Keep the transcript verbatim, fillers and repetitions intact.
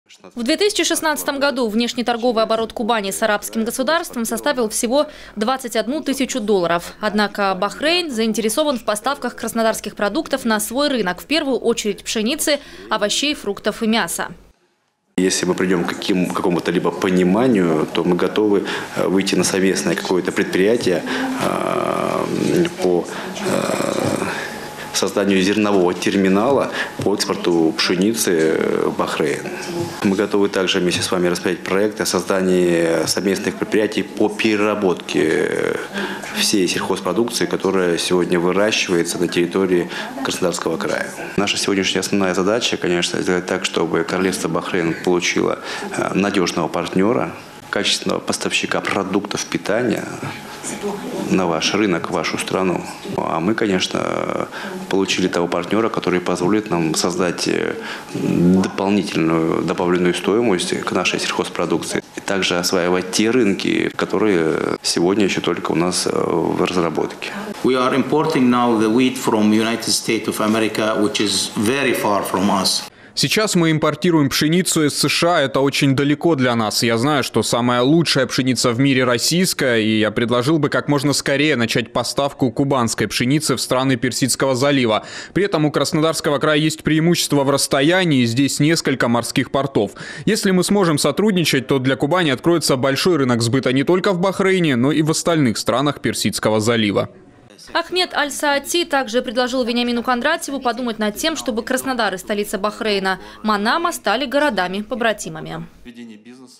В две тысячи шестнадцатом году внешнеторговый оборот Кубани с арабским государством составил всего двадцать одну тысячу долларов. Однако Бахрейн заинтересован в поставках краснодарских продуктов на свой рынок, в первую очередь пшеницы, овощей, фруктов и мяса. Если мы придем к каким, какому-то либо пониманию, то мы готовы выйти на совместное какое-то предприятие э, по э, созданию зернового терминала по экспорту пшеницы в Бахрейн. Мы готовы также вместе с вами рассмотреть проект о создании совместных предприятий по переработке всей сельхозпродукции, которая сегодня выращивается на территории Краснодарского края. Наша сегодняшняя основная задача, конечно, сделать так, чтобы Королевство Бахрейн получило надежного партнера, качественного поставщика продуктов питания на ваш рынок, в вашу страну. А мы, конечно, получили того партнера, который позволит нам создать дополнительную добавленную стоимость к нашей сельхозпродукции. И также осваивать те рынки, которые сегодня еще только у нас в разработке. We are importing now the wheat from United States of America, which is very far from us. Сейчас мы импортируем пшеницу из США, это очень далеко для нас. Я знаю, что самая лучшая пшеница в мире российская, и я предложил бы как можно скорее начать поставку кубанской пшеницы в страны Персидского залива. При этом у Краснодарского края есть преимущество в расстоянии, здесь несколько морских портов. Если мы сможем сотрудничать, то для Кубани откроется большой рынок сбыта не только в Бахрейне, но и в остальных странах Персидского залива. Ахмед Аль-Саати также предложил Вениамину Кондратьеву подумать над тем, чтобы Краснодар и столица Бахрейна Манама стали городами-побратимами.